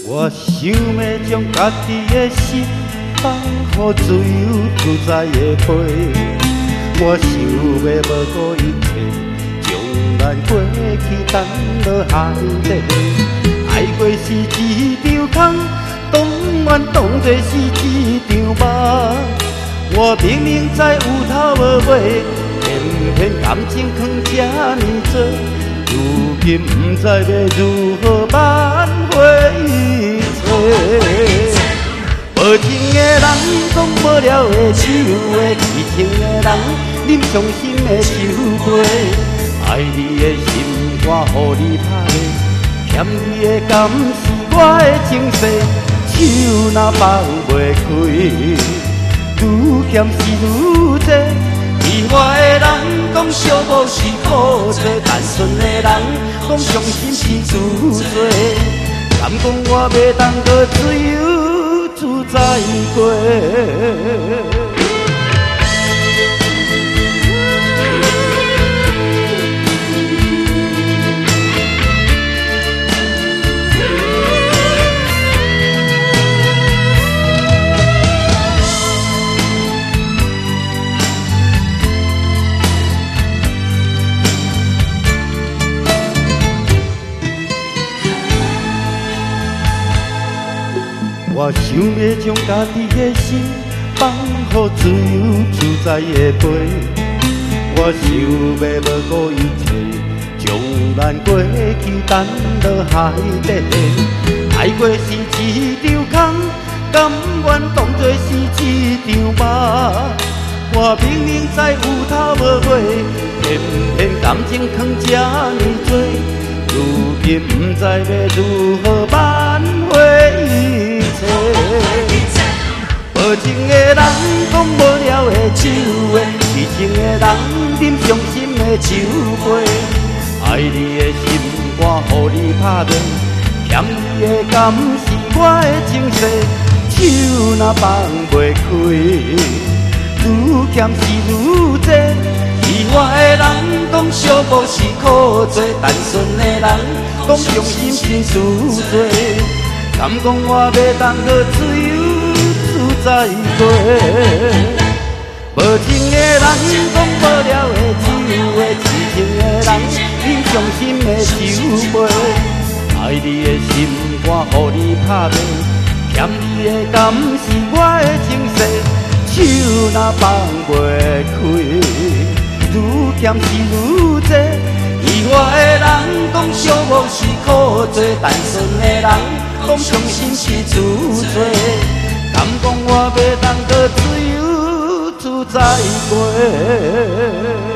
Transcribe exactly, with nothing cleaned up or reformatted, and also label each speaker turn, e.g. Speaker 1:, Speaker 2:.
Speaker 1: 我想要将家己的心放乎自由自在的飞，我想要不顾一切，将咱过去放落海底。爱过是一场空，当怨当作是一场梦。我明明知有头无尾，偏偏感情藏这呢多。 如今不知要如何挽回一切，无情的人讲无了的酒话，痴情的人饮伤心的酒杯。爱你的心肝，予你拍卖，欠你的甘是我的情世，手若放袂开，愈欠是愈多。 意外的人讲寂寞是苦做，单纯的人讲伤心是自罪。敢讲我袂当搁自由自在过？我想要将家己的心放乎自由自在的飞，我想要不顾一切，将咱过去放落海底。爱过是一场空，甘愿当作是一场梦。我明明知有头无尾，偏偏感情藏这呢多。如今不知要如何挽回伊。 无情的人讲无了的酒话，痴情的人饮伤心的酒杯。爱你的心肝，予你拍卖，欠你的甘是我的情世，手若放袂开，愈欠是愈多。意外的人讲寂寞是苦做，单纯的人讲伤心是自罪。 敢讲我袂当搁自由自在过？无情的人讲无了的酒话，痴情的人饮伤心的酒杯。爱你的心肝，予你拍卖，欠你的甘是我的情世，手若放袂开，愈欠是愈多。意外的人讲寂寞是苦做，单纯的人。 讲伤心是自罪，敢讲我袂当搁自由自在过？